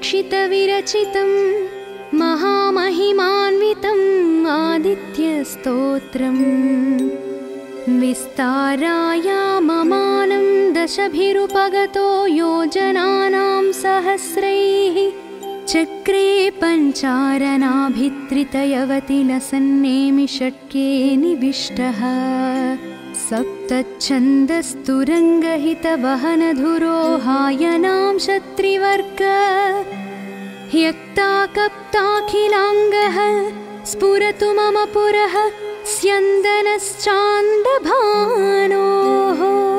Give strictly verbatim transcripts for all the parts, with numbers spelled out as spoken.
परीक्षितविरचितं महामहिमान्वितम् आदित्यस्तोत्रम् विस्तारायाममानं दशभिरुपगतो योजनानां सहस्रैः चक्रे पञ्चारणाभित्रितयवति लसन्नेमि षट्के निविष्टः सप्तच्छन्दस्तुरङ्गहितवहनधुरोहायनां क्षत्रिवर्ग ह्यक्ताकप्ताखिलाङ्गः स्फुरतु मम पुरः स्यन्दनश्चान्दभानोः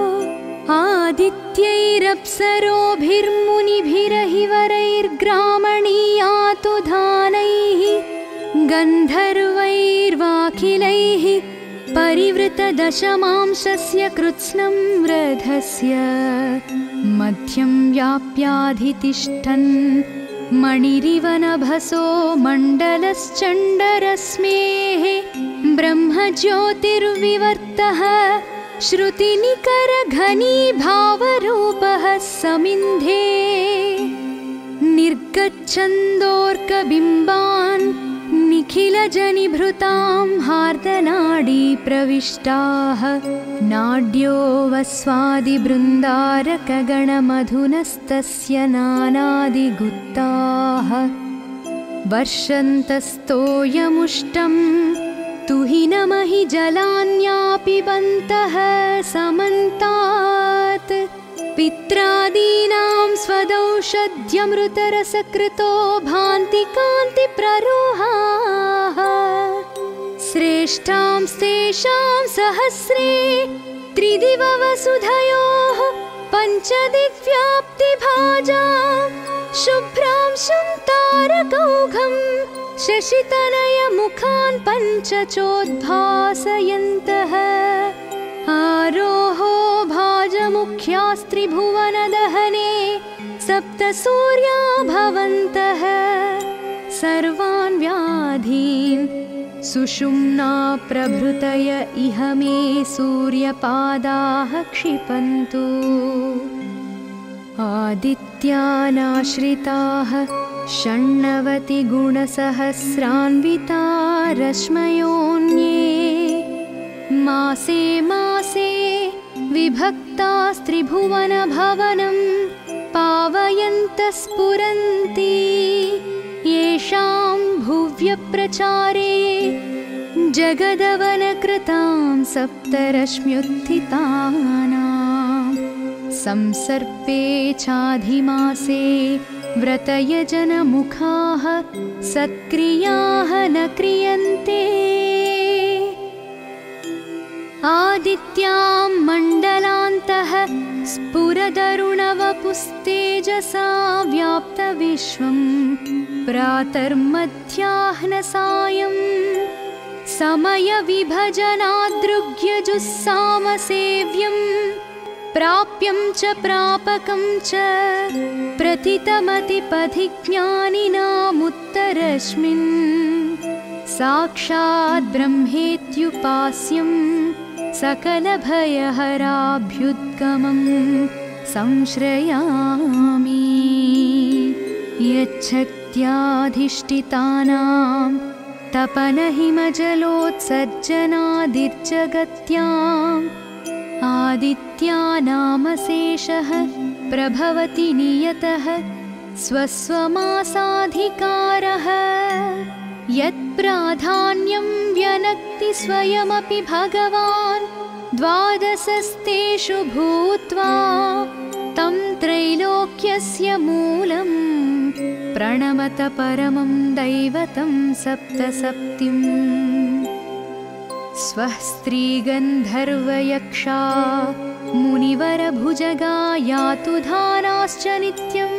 आदित्यैरप्सरोभिर्मुनिभिरहिवरैर्ग्रामणीयातु धानैः गन्धर्वैर्वाखिलैः परिवृतदशमांशस्य कृत्स्नं रथस्य मध्यं व्याप्याधितिष्ठन् मणिरिव नभसो मण्डलश्चण्डरश्मेः ब्रह्मज्योतिर्विवर्तः श्रुतिनिकरघनीभावरूपः समिन्धे निर्गच्छन्दोर्कबिम्बान् निखिलजनिभृतां हार्दनाडी प्रविष्टाः नाड्यो वस्वादिबृन्दारकगणमधुनस्तस्य नानादिगुप्ताः वर्षन्तस्तोयमुष्टं तुहिनमहि जलान्यापिबन्तः समन्तात् पित्रादीनां स्वदौषध्यमृतरसकृतो भान्ति कान्तिप्ररोहाः श्रेष्ठां स्तेषां सहस्रे त्रिदिववसुधयोः पञ्चदिग्व्याप्तिभाजां शुभ्रांशं तारकौघं शशितनयमुखान् पञ्चचोद्भासयन्तः आरोहो भाजमुख्यास्त्रिभुवनदहने सप्तसूर्या भवन्तः सर्वान् व्याधीन् सुषुम्ना प्रभृतय इह मे सूर्यपादाः क्षिपन्तु आदित्यानाश्रिताः षण्णवतिगुणसहस्रान्विता रश्मयोऽन्ये मासे मासे विभक्तास्त्रिभुवनभवनं पावयन्तः स्फुरन्ति येषां भुव्यप्रचारे जगदवनकृतां सप्तरश्म्युत्थितानां संसर्पे चाधिमासे व्रतयजनमुखाः सत्क्रियाः न क्रियन्ते आदित्यां मण्डलान्तः स्फुरदरुणवपुस्तेजसा व्याप्तविश्वं प्रातर्मध्याह्नसायं समयविभजनादृग्यजुस्सामसेव्यं प्राप्यं च प्रापकं च प्रथितमतिपथिज्ञानिनामुत्तरस्मिन् साक्षात् ब्रह्मेत्युपास्यं सकलभयहराभ्युद्गमं संश्रयामि यच्छक्त्याधिष्ठितानां तपनहिमजलोत्सर्जनादिर्जगत्याम् आदित्यानामशेषः प्रभवति नियतः स्वस्वमासाधिकारः यत्प्राधान्यं व्यनक्ति स्वयमपि भगवान् द्वादशस्तेषु भूत्वा तं त्रैलोक्यस्य मूलं प्रणमत परमं दैवतं सप्तसप्तिम् स्वः स्त्रीगन्धर्वयक्षा मुनिवरभुजगा यातु धानाश्च नित्यम्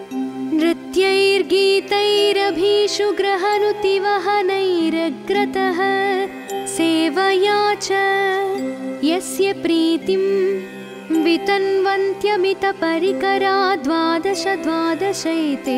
नृत्यैर्गीतैरभीषु ग्रहनुतिवहनैरग्रतः सेवया च यस्य प्रीतिं वितन्वन्त्यमितपरिकरा द्वादश द्वादशैते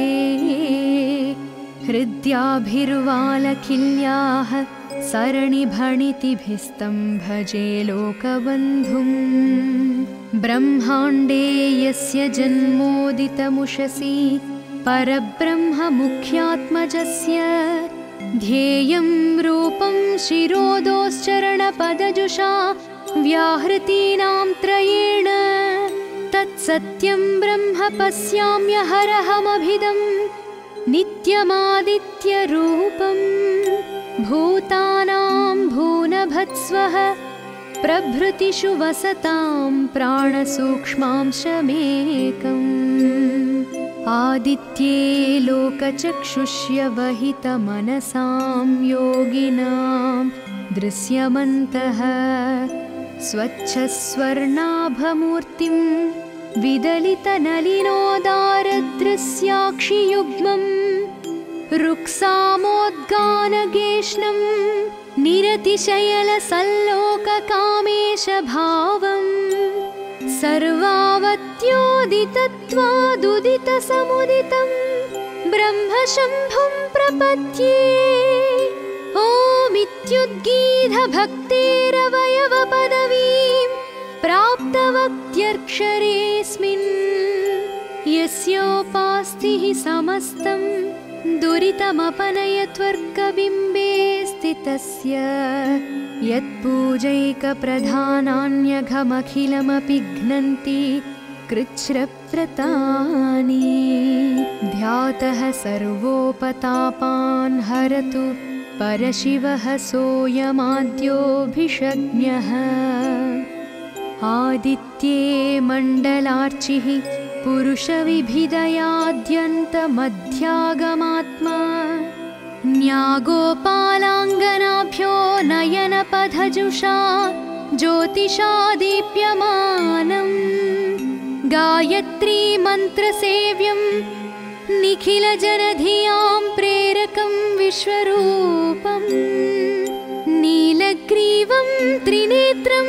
हृद्याभिर्वालखिल्याः सरणिभणितिभिस्तं भजे लोकबन्धुं ब्रह्माण्डे यस्य जन्मोदितमुषसि परब्रह्ममुख्यात्मजस्य ध्येयं रूपं शिरोदोश्चरणपदजुषा व्याहृतीनां त्रयेण तत्सत्यं ब्रह्म पश्याम्यहरहमभिदं नित्यमादित्यरूपं भूतानां भूनभत्स्वः प्रभृतिषु वसतां प्राणसूक्ष्मांशमेकम् आदित्ये लोकचक्षुष्य वहितमनसां योगिनां दृश्यमन्तः स्वच्छस्वर्णाभमूर्तिं विदलितनलिनोदारदृश्याक्षियुग्मं रुक्सामोद्गानगेष्णं निरतिशयलसल्लोककामेशभावम् सर्वावत्योदितत्वादुदितसमुदितं ब्रह्मशम्भुं प्रपद्ये ओमित्युद्गीतभक्तेरवयवपदवीं प्राप्तवक्त्यक्षरेऽस्मिन् यस्योपास्तिः समस्तं दुरितमपनयत्वर्कबिम्बे स्थितस्य यत्पूजैकप्रधानान्यघमखिलमपि घ्नन्ति कृच्छ्रव्रतानि ध्यातः सर्वोपतापान् हरतु परशिवः सोऽयमाद्योऽभिषज्ञः आदित्ये मण्डलार्चिः पुरुषविभिदयाद्यन्तमध्यागमात्मा न्यागोपालाङ्गनाभ्यो नयनपथजुषा ज्योतिषा दीप्यमानं गायत्री मन्त्रसेव्यं निखिलजनधियां प्रेरकं विश्वरूपं नीलग्रीवं त्रिनेत्रं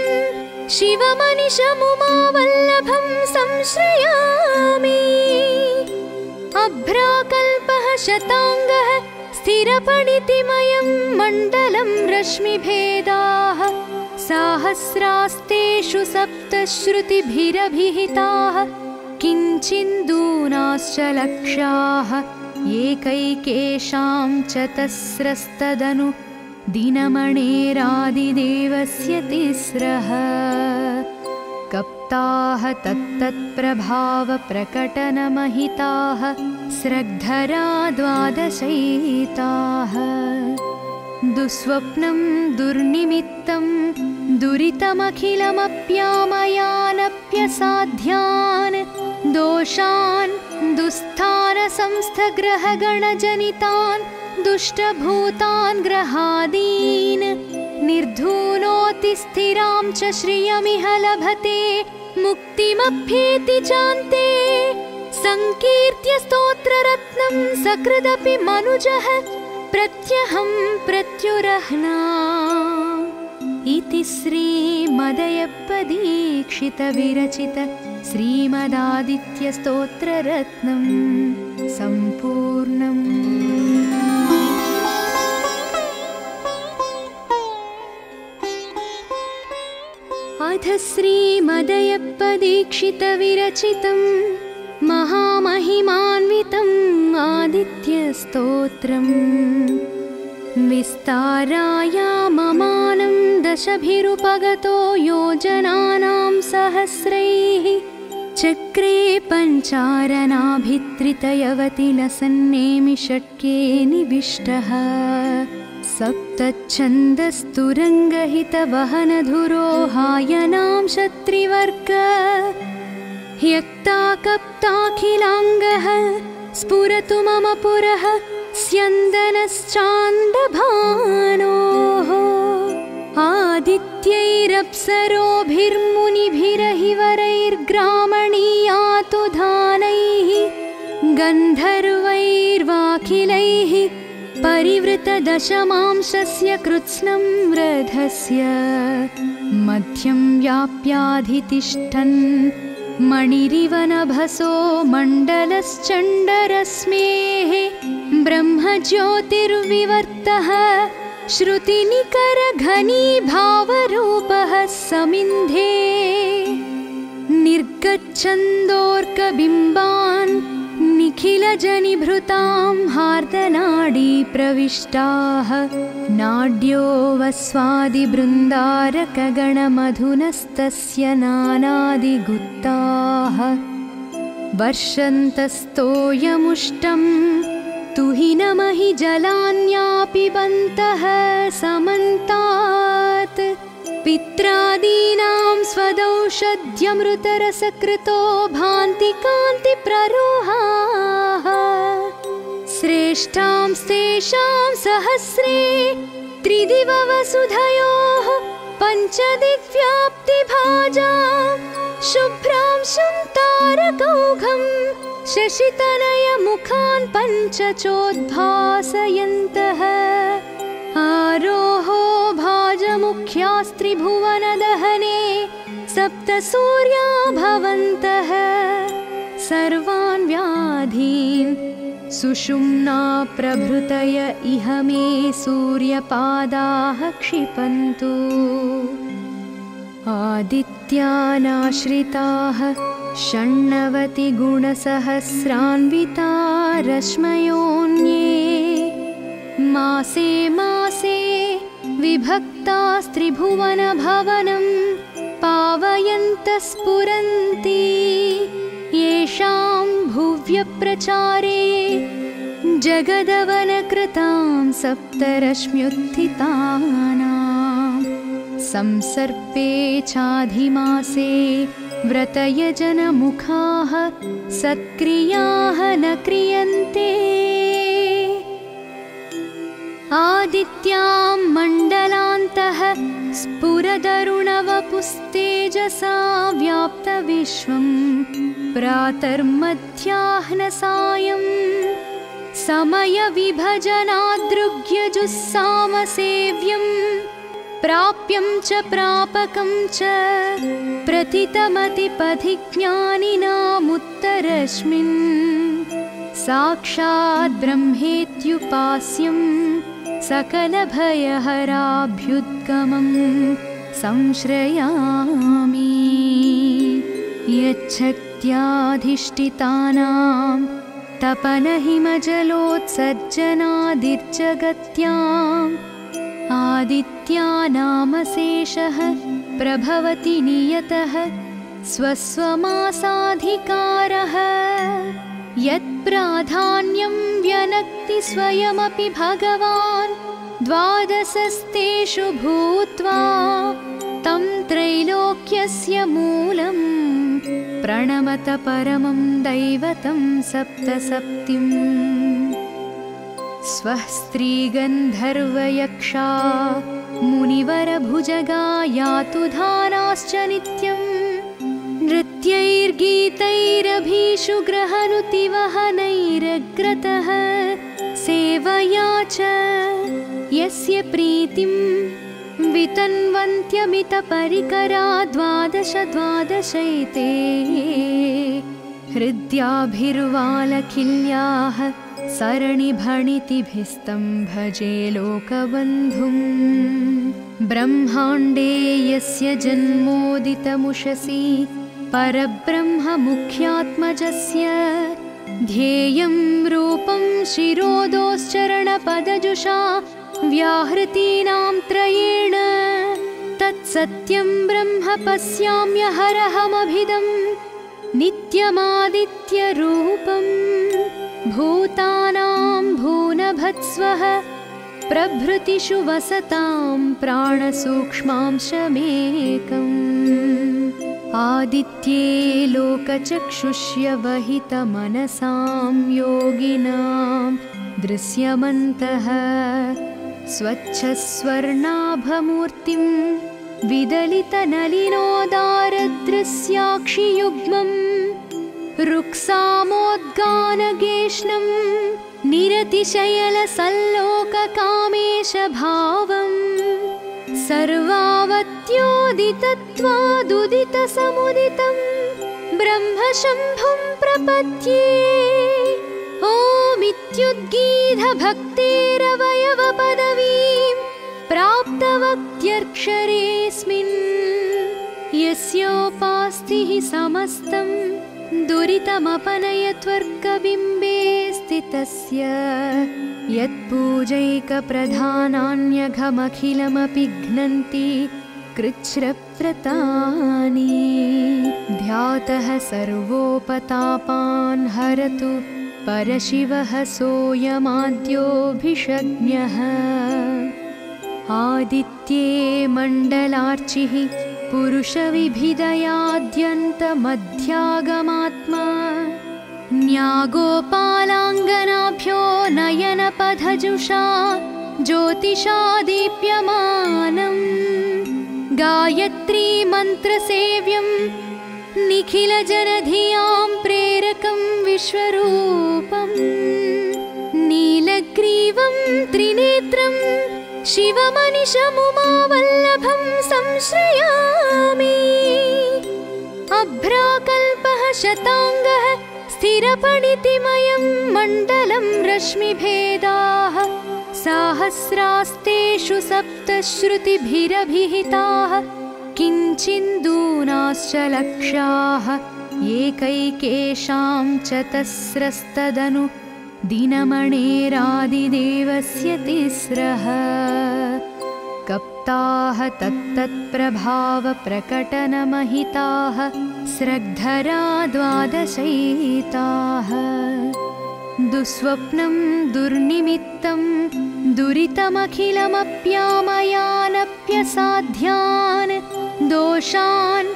शिवमनिशमुमावल्लभं संश्रयामि अभ्राकल्पः शताङ्गः स्थिरपणितिमयं मण्डलं रश्मिभेदाः साहस्रास्तेषु सप्तश्रुतिभिरभिहिताः किञ्चिन्दूनाश्च लक्ष्याः एकैकेषां चतस्रस्तदनु दिनमणेरादिदेवस्य तिस्रः कप्ताः तत्तत्प्रभावप्रकटनमहिताः स्रग्धरा द्वादशैताः दुःस्वप्नं दुर्निमित्तं दुरितमखिलमप्यामयानप्यसाध्यान् दोषान् दुःस्थानसंस्थग्रहगणजनितान् दुष्टभूतान् ग्रहादीन् निर्धूनोति स्थिरां च श्रियमिह लभते मुक्तिमभ्येति चान्ते संकीर्त्य स्तोत्ररत्नं सकृदपि मनुजः प्रत्यहं प्रत्युरह्ना इति श्रीमदयप्पदीक्षितविरचित श्रीमदादित्यस्तोत्ररत्नं सम्पूर्णम्। अथ श्रीमदयप्पदीक्षितविरचितं महामहिमान्वितम् आदित्यस्तोत्रम् विस्तारायाममानं दशभिरुपगतो योजनानां सहस्रैः चक्रे पञ्चारणाभित्रितयवति लसन्नेमि षट्के निविष्टः सप्तच्छन्दस्तुरङ्गहितवहनधुरोहायनां शत्रिवर्ग ह्यक्ताकप्ताखिलाङ्गः स्फुरतु मम पुरः स्यन्दनश्चान्दभानोः आदित्यैरप्सरोभिर्मुनिभिरहिवरैर्ग्रामणीयातु धानैः गन्धर्वैर्वाखिलैः परिवृतदशमांशस्य कृत्स्नं रथस्य मध्यं व्याप्याधितिष्ठन् मणिरिव नभसो मण्डलश्चण्डरश्मेः ब्रह्मज्योतिर्विवर्तः श्रुतिनिकरघनीभावरूपः समिन्धे निर्गच्छन्दोर्कबिम्बान् निखिलजनिभृतां हार्दनाडी प्रविष्टाः नाड्यो वस्वादिबृन्दारकगणमधुनस्तस्य नानादिगुप्ताः वर्षन्तस्तोयमुष्टं तुहिनमहि जलान्यापिबन्तः समन्तात् पित्रादीनां स्वदौषध्यमृतरसकृतो भान्ति कान्तिप्ररोहाः श्रेष्ठांस्तेषां सहस्रे त्रिदिववसुधयोः पञ्चदिग्व्याप्तिभाजां शुभ्रां शुन्तारकौघं शशितनयमुखान् पञ्चचोद्भासयन्तः आरोहो भाजमुख्यास्त्रिभुवनदहने सप्तसूर्या भवन्तः सर्वान् व्याधीन् सुषुम्ना प्रभृतय इह मे सूर्यपादाः क्षिपन्तु आदित्यानाश्रिताः षण्णवतिगुणसहस्रान्विता रश्मयोऽन्ये मासे मासे विभक्तास्त्रिभुवनभवनं पावयन्तः स्फुरन्ति येषां भुव्यप्रचारे जगदवनकृतां सप्तरश्म्युत्थितानां संसर्पे चाधिमासे व्रतयजनमुखाः सत्क्रियाः न क्रियन्ते आदित्यां मण्डलान्तः स्फुरदरुणवपुस्तेजसा व्याप्तविश्वं प्रातर्मध्याह्नसायं समयविभजनादृग्यजुस्सामसेव्यं प्राप्यं च प्रापकं च प्रथितमतिपथिज्ञानिनामुत्तरस्मिन् साक्षात् ब्रह्मेत्युपास्यं सकलभयहराभ्युद्गमं संश्रयामि यच्छक्त्याधिष्ठितानां तपनहिमजलोत्सर्जनादिर्जगत्याम् आदित्यानामशेषः प्रभवति नियतः स्वस्वमासाधिकारः यत्प्राधान्यं व्यनक्ति स्वयमपि भगवान् द्वादशस्तेषु भूत्वा तं त्रैलोक्यस्य मूलं प्रणमत परमं दैवतं सप्तसप्तिम् स्वः स्त्रीगन्धर्वयक्षा मुनिवरभुजगा यातु धानाश्च नित्यं नृत्यैर्गीतैरभीषु ग्रहनुतिवहनैरग्रतः सेवया च यस्य प्रीतिं वितन्वन्त्यमितपरिकरा द्वादश द्वादशैते हृद्याभिर्वालखिल्याः सरणिभणितिभिस्तं भजे लोकबन्धुं ब्रह्माण्डे यस्य जन्मोदितमुषसि परब्रह्ममुख्यात्मजस्य ध्येयं रूपं शिरोदोश्चरणपदजुषा व्याहृतीनां त्रयेण तत्सत्यं ब्रह्म पश्याम्यहरहमभिदं नित्यमादित्यरूपम् भूतानां भूनभत्स्वः प्रभृतिषु वसतां प्राणसूक्ष्मांशमेकम् आदित्ये लोकचक्षुष्य वहितमनसां योगिनां दृश्यमन्तः स्वच्छस्वर्णाभमूर्तिं विदलितनलिनोदारदृश्याक्षियुग्मम् रुक्सामोद्गानगेष्णं निरतिशयलसल्लोककामेशभावं सर्वावत्योदितत्वादुदितसमुदितं ब्रह्मशम्भुं प्रपद्ये ओमित्युद्गीतभक्तेरवयवपदवीं प्राप्तवक्त्यर्क्षरेऽस्मिन् यस्योपास्तिः समस्तं दुरितमपनयत्वर्कबिम्बे स्थितस्य यत्पूजैकप्रधानान्यघमखिलमपि घ्नन्ति कृच्छ्रव्रतानि। ध्यातः सर्वोपतापान् हरतु परशिवः सोऽयमाद्योऽभिषज्ञः। आदित्ये मण्डलार्चिः पुरुषविभिदयाद्यन्तमध्यागमात्मा। न्यागोपालाङ्गनाभ्यो नयनपथजुषा ज्योतिषा दीप्यमानम्। गायत्री मन्त्रसेव्यं निखिलजनधियां प्रेरकं विश्वरूपम्। नीलग्रीवं त्रिनेत्रं शिवमनिशमुमावल्लभं संश्रयामि। अभ्राकल्पः शताङ्गः स्थिरपणितिमयं मण्डलं रश्मिभेदाः। साहस्रास्तेषु सप्तश्रुतिभिरभिहिताः किञ्चिन्दूनाश्च लक्षाः। एकैकेषां चतस्रस्तदनु दिनमणेरादिदेवस्य तिस्रः। कप्ताः तत्तत्प्रभावप्रकटनमहिताः स्रग्धरा द्वादशैताः। दुःस्वप्नं दुर्निमित्तं दुरितमखिलमप्यामयानप्यसाध्यान्। दोषान्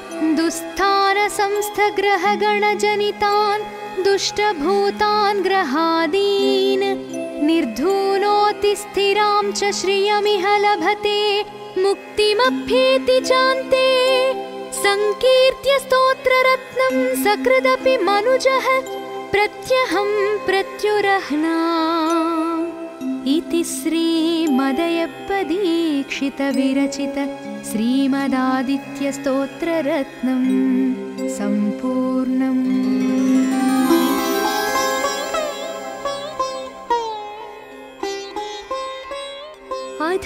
दुःस्थानसंस्थग्रहगणजनितान् दुष्टभूतान् ग्रहादीन्। निर्धूनोति स्थिरां च श्रियमिह लभते मुक्तिमभ्येति चान्ते। संकीर्त्य स्तोत्ररत्नं सकृदपि मनुजः प्रत्यहं प्रत्युरह्ना। इति श्रीमदयप्पदीक्षितविरचित श्रीमदादित्यस्तोत्ररत्नं सम्पूर्णम्। अथ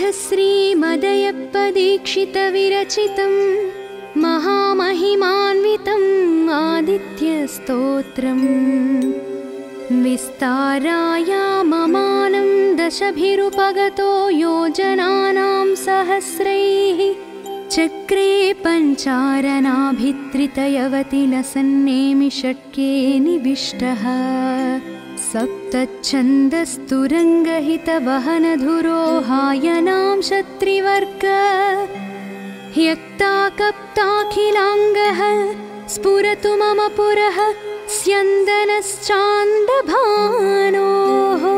श्रीमदयप्पदीक्षितविरचितं महामहिमान्वितम् आदित्यस्तोत्रम्। विस्तारायाममानं दशभिरुपगतो योजनानां सहस्रैः। चक्रे पञ्चारणाभित्रितयवतिलसन्नेमि षट्के निविष्टः। सप्तच्छन्दस्तुरङ्गहितवहनधुरोहायनां क्षत्रिवर्ग। ह्यक्ताकप्ताखिलाङ्गः स्फुरतु मम पुरः स्यन्दनश्चान्दभानोः।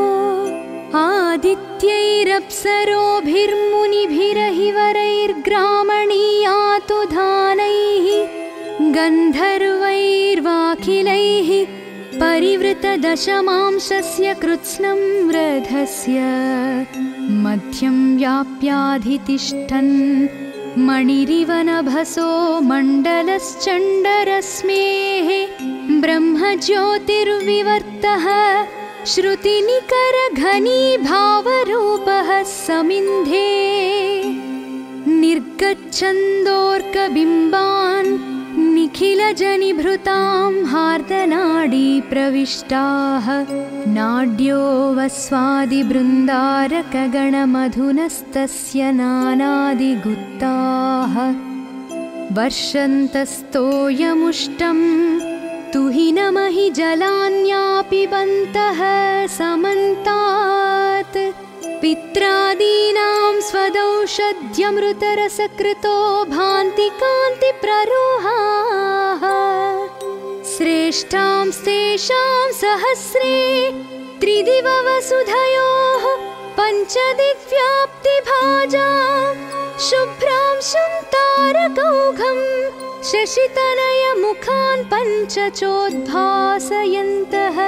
आदित्यैरप्सरोभिर्मुनिभिरहिवरैर्ग्रामणीयातु धानैः। गन्धर्वैर्वाखिलैः परिवृतदशमांशस्य कृत्स्नं रथस्य। मध्यं व्याप्याधितिष्ठन् मणिरिव नभसो मण्डलश्चण्डरश्मेः। ब्रह्मज्योतिर्विवर्तः श्रुतिनिकरघनीभावरूपः समिन्धे। निर्गच्छन्दोर्कबिम्बान् निखिलजनिभृतां हार्दनाडी प्रविष्टाः। नाड्यो वस्वादिबृन्दारकगणमधुनस्तस्य नानादिगुप्ताः। वर्षन्तस्तोयमुष्टं तुहिनमहि जलान्यापिबन्तः समन्तात्। पित्रादीनां स्वदौषध्यमृतरसकृतो भान्ति कान्तिप्ररोहाः। श्रेष्ठांस्तेषां सहस्रे त्रिदिववसुधयोः पञ्चदिग्व्याप्तिभाजां। शुभ्रांशुं तारकौघं शशितनयमुखान् पञ्चचोद्भासयन्तः।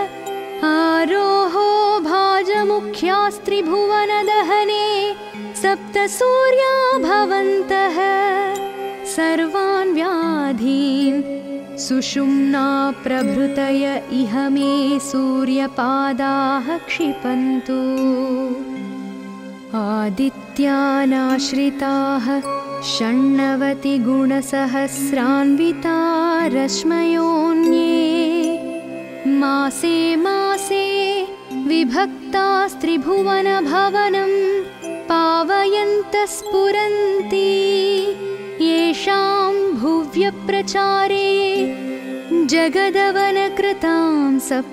आरोहो भाजमुख्यास्त्रिभुवनदहने सप्तसूर्या भवन्तः। सर्वान् व्याधीन् सुषुम्ना प्रभृतय इह मे सूर्यपादाः क्षिपन्तु। आदित्यानाश्रिताः षण्णवतिगुणसहस्रान्विता रश्मयोऽन्ये मासे मासे विभक्तास्त्रिभुवनभवनं पावयन्तः स्फुरन्ति येषां भुव्यप्रचारे जगदवनकृतां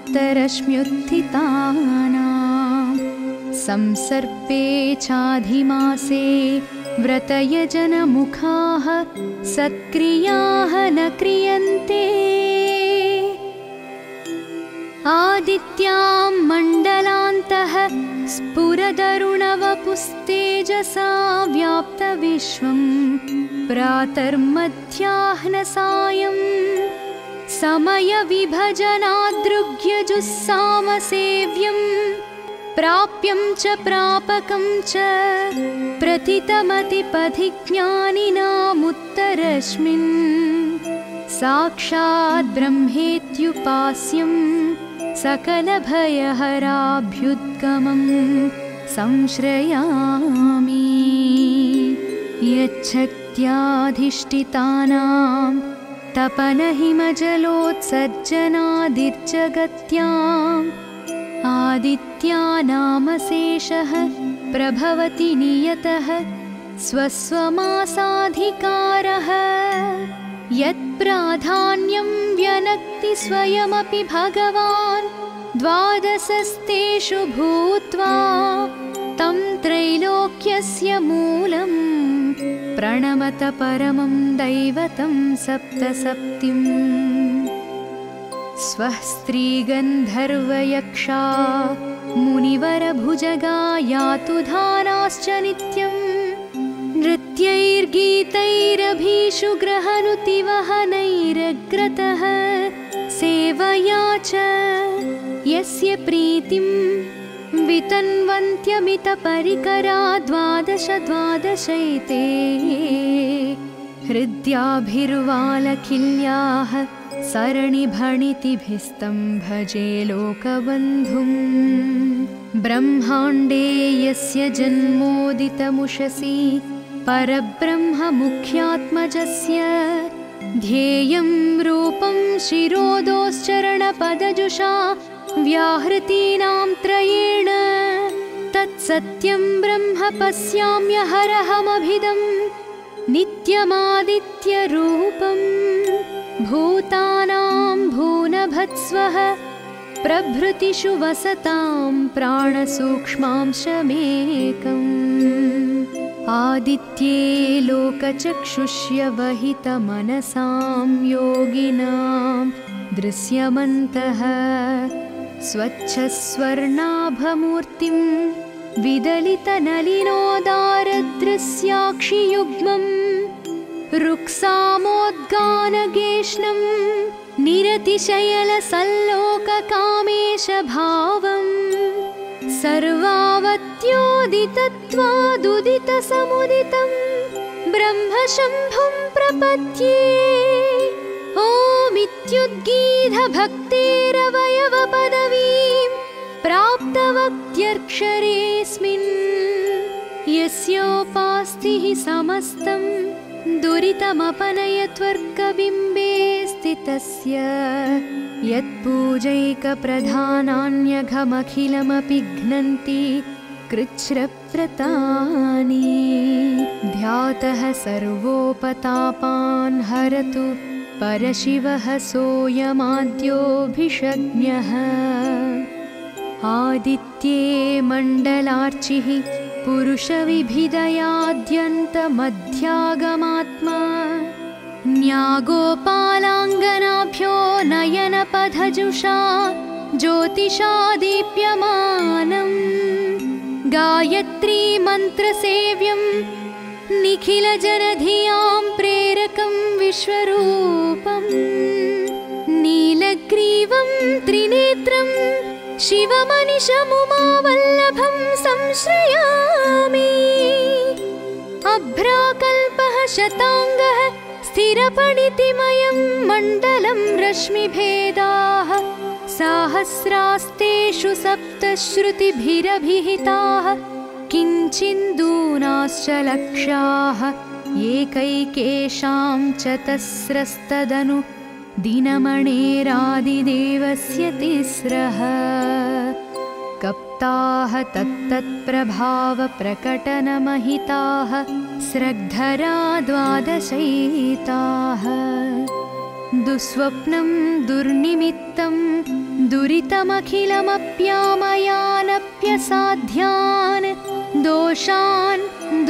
सप्तरश्म्युत्थितानां संसर्पे चाधिमासे व्रतयजनमुखाः सत्क्रियाः न क्रियन्ते आदित्यां मण्डलान्तः स्फुरदरुणवपुस्तेजसा व्याप्तविश्वं प्रातर्मध्याह्नसायं समयविभजनादृग्यजुस्सामसेव्यं प्राप्यं च प्रापकं च प्रथितमतिपथिज्ञानिनामुत्तरस्मिन् साक्षात् ब्रह्मेत्युपास्यं सकलभयहराभ्युद्गमं संश्रयामि यच्छक्त्याधिष्ठितानां तपनहिमजलोत्सर्जनादिर्जगत्याम् आदित्यानामशेषः प्रभवति नियतः स्वस्वमासाधिकारः यत्प्राधान्यं व्यनक्ति स्वयमपि भगवान् द्वादशस्तेषु भूत्वा तं त्रैलोक्यस्य मूलं प्रणमत परमं दैवतं सप्तसप्तिम् स्वः स्त्रीगन्धर्वयक्षा मुनिवरभुजगा यातु धानाश्च नित्यम् नृत्यैर्गीतैरभीषु ग्रहनुतिवहनैरग्रतः सेवया च यस्य प्रीतिं वितन्वन्त्यमितपरिकरा द्वादश द्वादशैते हृद्याभिर्वालखिल्याः सरणिभणितिभिस्तं भजे लोकबन्धुं ब्रह्माण्डे यस्य जन्मोदितमुषसि परब्रह्ममुख्यात्मजस्य ध्येयं रूपं शिरोदोश्चरणपदजुषा व्याहृतीनां त्रयेण तत्सत्यं ब्रह्म पश्याम्यहरहमभिदं नित्यमादित्यरूपं भूतानां भूनभत्स्वः प्रभृतिषु वसतां प्राणसूक्ष्मांशमेकम् आदित्ये लोकचक्षुष्य वहितमनसां योगिनां दृश्यमन्तः स्वच्छस्वर्णाभमूर्तिं विदलितनलिनोदारदृश्याक्षियुग्मं रुक्सामोद्गानगेष्णं निरतिशयलसल्लोककामेशभावं सर्वावत्योदितत्वादुदितसमुदितं ब्रह्मशम्भुं प्रपद्ये ओमित्युद्गीतभक्तेरवयवपदवीं प्राप्तवक्त्यक्षरेऽस्मिन् यस्योपास्तिः समस्तं दुरितमपनयत्वर्कबिम्बे स्थितस्य यत्पूजैकप्रधानान्यघमखिलमपि घ्नन्ति कृच्छ्रव्रतानि ध्यातः सर्वोपतापान् हरतु परशिवः सोऽयमाद्योऽभिषज्ञः आदित्ये मण्डलार्चिः पुरुषविभिदयाद्यन्तमध्यागमात्मा न्यागोपालाङ्गनाभ्यो नयनपथजुषा ज्योतिषा दीप्यमानम् गायत्री मन्त्रसेव्यं निखिलजनधियां प्रेरकं विश्वरूपं नीलग्रीवं त्रिनेत्रं शिवमनिशमुमावल्लभं संश्रयामि अभ्राकल्पः शताङ्गः स्थिरपणितिमयं मण्डलं रश्मिभेदाः साहस्रास्तेषु सप्तश्रुतिभिरभिहिताः किञ्चिन्दूनाश्च लक्षाः एकैकेषां चतस्रस्तदनु दिनमणेरादिदेवस्य तिस्रः कप्ताः तत्तत्प्रभावप्रकटनमहिताः स्रग्धरा द्वादशैताः दुःस्वप्नं दुर्निमित्तं दुरितमखिलमप्यामयानप्यसाध्यान् दोषान्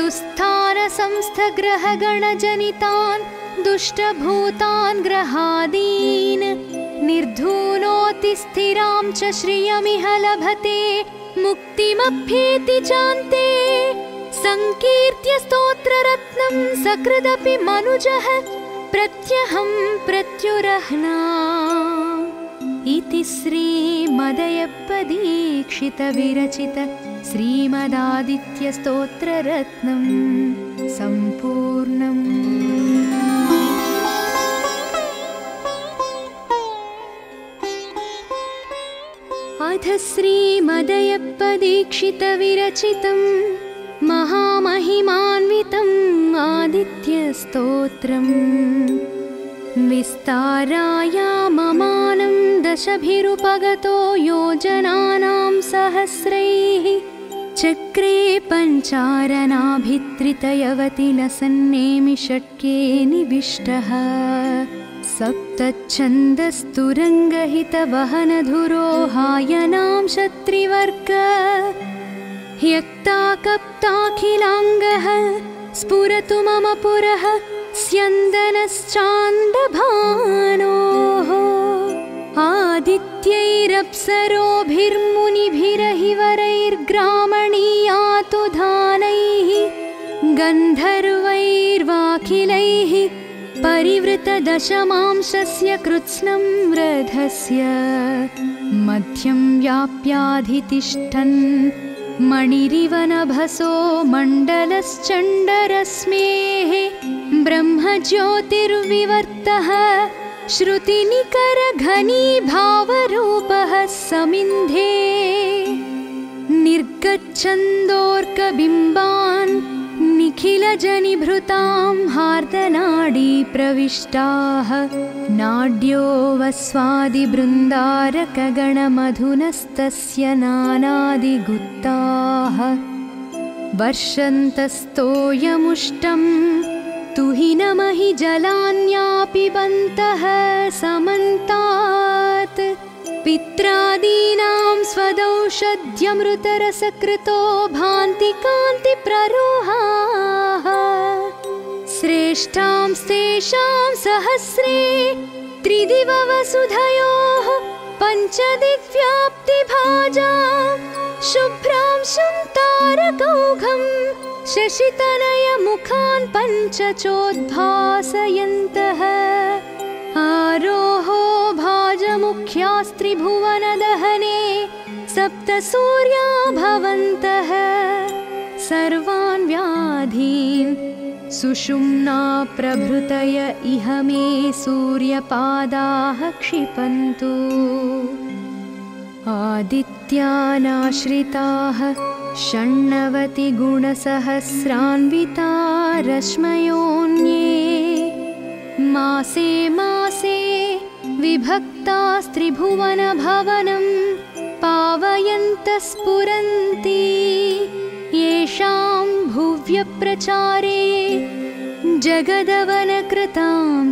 दुःस्थानसंस्थग्रहगणजनितान् दुष्टभूतान् ग्रहादीन् निर्धूनोति स्थिरां च श्रियमिह लभते मुक्तिमभ्येति चान्ते संकीर्त्य स्तोत्ररत्नं सकृदपि मनुजः प्रत्यहं प्रत्युरह्ना इति श्रीमदयप्पदीक्षितविरचित श्रीमदादित्यस्तोत्ररत्नं सम्पूर्णम्। अथ श्रीमदयप्पदीक्षितविरचितं महामहिमान्वितम् आदित्यस्तोत्रम् विस्तारायाममानं दशभिरुपगतो योजनानां सहस्रैः चक्रे पञ्चारणाभित्रितयवतिलसन्नेमि षट्के निविष्टः सप्तच्छन्दस्तुरङ्गहितवहनधुरोहायनां शत्रिवर्ग ह्यक्ताकप्ताखिलाङ्गः स्फुरतु मम पुरः स्यन्दनश्चान्दभानोः आदित्यैरप्सरोभिर्मुनिभिरहिवरैर्ग्रामणीयातु धानैः गन्धर्वैर्वाखिलैः परिवृतदशमांशस्य कृत्स्नं रथस्य मध्यं व्याप्याधितिष्ठन् मणिरिव नभसो मण्डलश्चण्डरश्मेः ब्रह्मज्योतिर्विवर्तः श्रुतिनिकरघनीभावरूपः समिन्धे निर्गच्छन्दोर्कबिम्बान् निखिलजनिभृतां हार्दनाडी प्रविष्टाः नाड्यो वस्वादिबृन्दारकगणमधुनस्तस्य नानादिगुप्ताः वर्षन्तस्तोयमुष्टं तुहिनमहि जलान्यापिबन्तः समन्तात् पित्रादीनां स्वदौषध्यमृतरसकृतो भान्ति कान्तिप्ररोहाः श्रेष्ठां स्तेषां सहस्रे त्रिदिववसुधयोः पञ्चदिग्व्याप्तिभाजां शुभ्रां तारकौघं शशितनयमुखान् पञ्चचोद्भासयन्तः आरोहो भाजमुख्यास्त्रिभुवनदहने सप्तसूर्या भवन्तः सर्वान् व्याधीन् सुषुम्ना प्रभृतय इह मे सूर्यपादाः क्षिपन्तु आदित्यानाश्रिताः षण्णवतिगुणसहस्रान्विता रश्मयोऽन्ये मासे मासे विभक्तास्त्रिभुवनभवनं पावयन्तः स्फुरन्ति येषां भुव्यप्रचारे जगदवनकृतां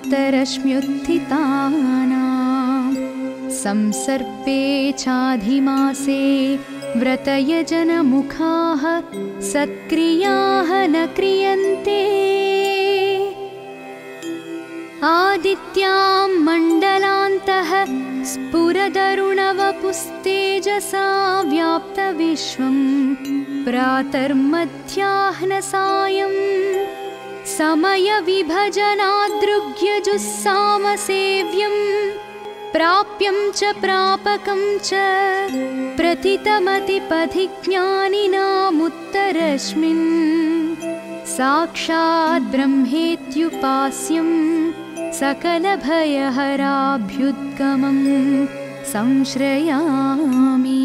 सप्तरश्म्युत्थितानां संसर्पे चाधिमासे व्रतयजनमुखाः सत्क्रियाः न क्रियन्ते आदित्यां मण्डलान्तः स्फुरदरुणवपुस्तेजसा व्याप्तविश्वं प्रातर्मध्याह्नसायं समयविभजनादृग्यजुस्सामसेव्यं प्राप्यं च प्रापकं च प्रथितमतिपथिज्ञानिनामुत्तरस्मिन् साक्षात् ब्रह्मेत्युपास्यं सकलभयहराभ्युद्गमं संश्रयामि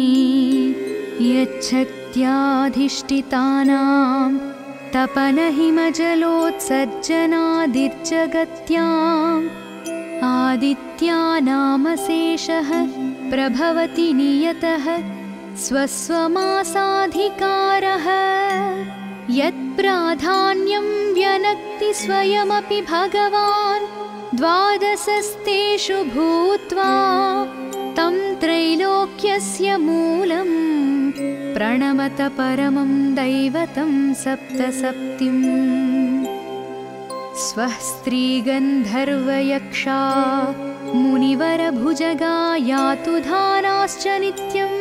यच्छक्त्याधिष्ठितानां तपनहिमजलोत्सर्जनादिर्जगत्याम् आदित्यानामशेषः प्रभवति नियतः स्वस्वमासाधिकारः यत्प्राधान्यं व्यनक्ति स्वयमपि भगवान् द्वादशस्तेषु भूत्वा तं त्रैलोक्यस्य मूलं प्रणमत परमं दैवतं सप्तसप्तिम् स्वः स्त्रीगन्धर्वयक्षा मुनिवरभुजगा यातु धानाश्च नित्यम्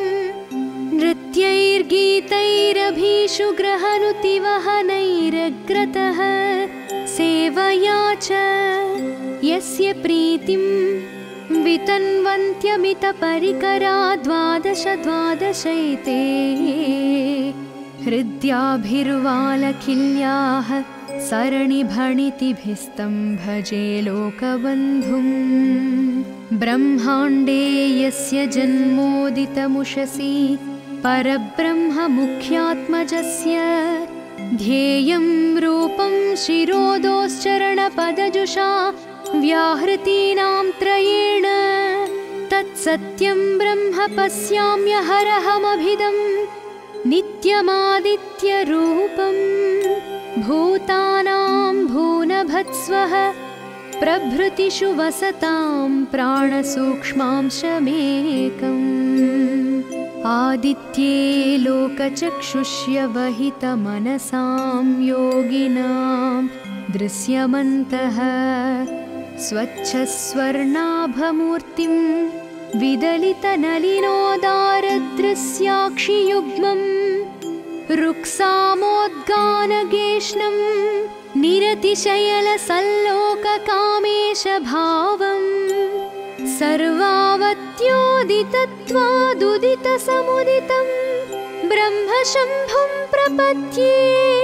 नृत्यैर्गीतैरभीषु ग्रहनुतिवहनैरग्रतः सेवया च यस्य प्रीतिं वितन्वन्त्यमितपरिकरा द्वादश द्वादशैते हृद्याभिर्वालखिल्याः सरणिभणितिभिस्तं भजे लोकबन्धुम् ब्रह्माण्डे यस्य जन्मोदितमुषसि परब्रह्ममुख्यात्मजस्य ध्येयं रूपं शिरोदोश्चरणपदजुषा व्याहृतीनां त्रयेण तत्सत्यं ब्रह्म पश्याम्यहरहमभिदं नित्यमादित्यरूपं भूतानां भूनभत्स्वः प्रभृतिषु वसतां प्राणसूक्ष्मांशमेकम् आदित्ये लोकचक्षुष्य वहितमनसां योगिनां दृश्यमन्तः स्वच्छस्वर्णाभमूर्तिं विदलितनलिनोदारदृश्याक्षियुग्मम् रुक्सामोद्गानगेष्णं निरतिशयलसल्लोककामेशभावम् सर्वावत्योदितत्वादुदितसमुदितं ब्रह्मशम्भुं प्रपद्ये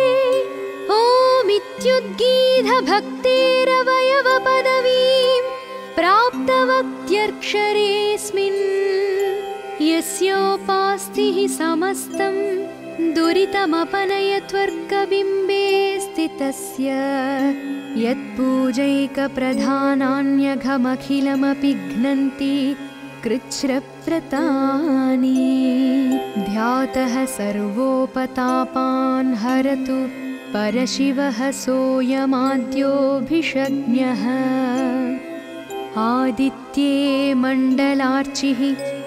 ओमित्युद्गीतभक्तेरवयवपदवीं प्राप्तवक्त्यक्षरेऽस्मिन् यस्योपास्तिः समस्तं दुरितमपनयत्वर्कबिम्बे स्थितस्य यत्पूजैकप्रधानान्यघमखिलमपि घ्नन्ति कृच्छ्रव्रतानि ध्यातः सर्वोपतापान् हरतु परशिवः सोऽयमाद्योऽभिषज्ञः आदित्ये मण्डलार्चिः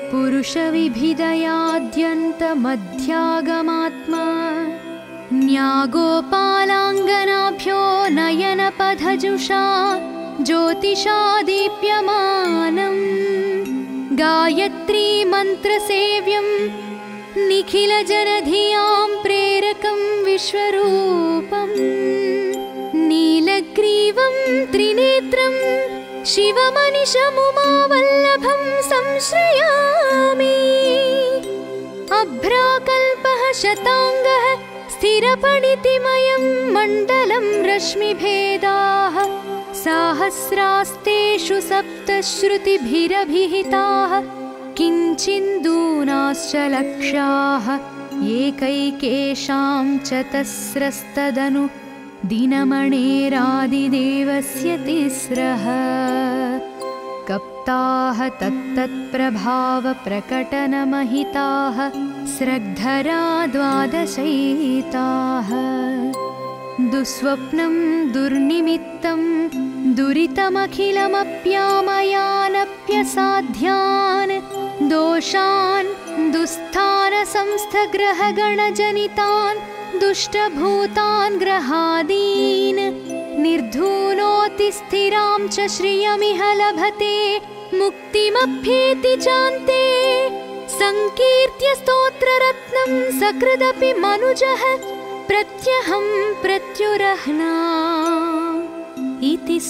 पुरुषविभिदयाद्यन्तमध्यागमात्मा न्यागोपालाङ्गनाभ्यो नयनपथजुषा ज्योतिषा दीप्यमानम् गायत्री मन्त्रसेव्यं निखिलजनधियां प्रेरकं विश्वरूपम् नीलग्रीवं त्रिनेत्रं शिवमनिशमुमावल्लभं संश्रयामि अभ्राकल्पः शताङ्गः स्थिरपणितिमयं मण्डलं रश्मिभेदाः साहस्रास्तेषु सप्तश्रुतिभिरभिहिताः किञ्चिन्दूनाश्च लक्ष्याः एकैकेषां चतस्रस्तदनु दिनमणेरादिदेवस्य तिस्रः कप्ताः तत्तत्प्रभावप्रकटनमहिताः स्रग्धरा द्वादशैताः दुःस्वप्नं दुर्निमित्तं दुरितमखिलमप्यामयानप्यसाध्यान् दोषान् दुःस्थानसंस्थग्रहगणजनितान् दुष्टभूतान् ग्रहादीन् निर्धूनोति स्थिरां च श्रियमिह लभते मुक्तिमभ्येति चान्ते संकीर्त्य स्तोत्ररत्नं सकृदपि मनुजः प्रत्यहं प्रत्युरह्ना इति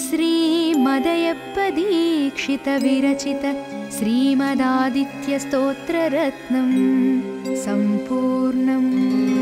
श्रीमदयप्पदीक्षितविरचित श्रीमदादित्यस्तोत्ररत्नं सम्पूर्णम्।